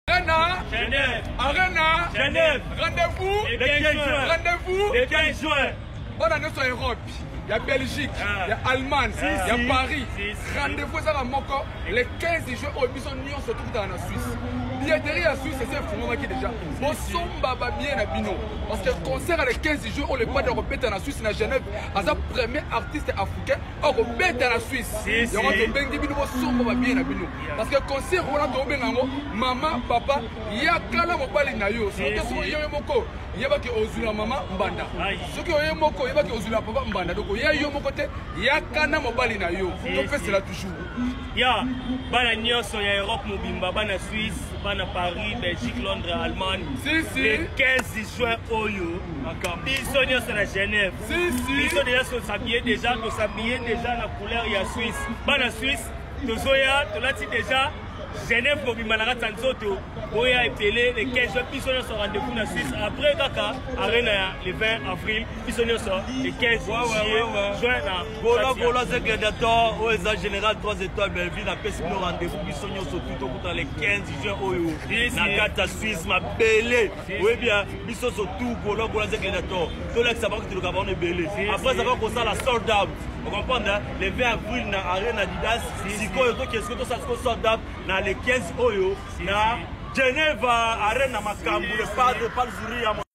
Arena, Genève, rendez-vous le 15 juin. On a notre Europe, il y a Belgique, il y a Allemagne, il y a Paris. Rendez-vous ça Moko le 15 juin au Bison Nyon surtout dans la Suisse. Billetterie à Suisse, c'est un qui déjà. Bon, somba bien à Bino. Parce que le concert le 15 juin, on le pas de répéter en Suisse, à Genève, à sa premier artiste africain, on répète en Suisse. Il y aura de Bengi Bino, somba bien à Bino. Parce que le concert, on a tombé en maman, papa, il y a Kala Mobali Nayo. C'est ce qu'il y a Moko. Il y a qui Ozula maman Mbanda. Ce qui est Moko, il y a qui Ozula papa Mbanda. Donc il y a Yomo côté, il y a Kana Mobali Nayo. Donc fait cela toujours. Il y a Bana Nyos, il y a Europe Mobimba, Bana Suisse, Bana Paris, Belgique, Londres, Allemagne. Le 15 juin, Oyo. Ils sont à Genève. Ils sont déjà s'habiller déjà, nous s'habiller déjà la couleur, il y a Suisse. Bana Suisse, Tozoya, Tolati déjà. Genève, Mobimanara Tanzoto, Oya et Pelé, les 15 juin, puis ils sont rendez-vous en Suisse. Après, Kaka, Arena, le 20 avril, puis ils sont les 15 juin. Gola, c'est Gladiator, OESA Général 3 étoiles, Belleville, a fait nos rendez-vous, puis ils sont surtout dans les 15 juin, Oyo. Nakata Suisse, ma Pelé. Oui, bien, ils sont surtout Gola, c'est Gladiator. Tout le monde sait que le Gabon est Belé. Après, ça va comme ça la sold out. Vous comprenez, le 20 avril, dans Arena Didas, si vous avez des sold out, dans les 15 Oyo, na Genève, Arena Makambu, le padre, pas le